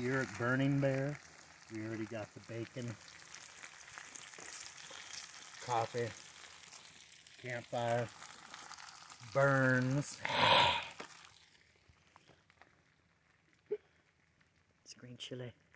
here at Burning Bear. We already got the bacon, coffee, campfire, burns. It's green chili.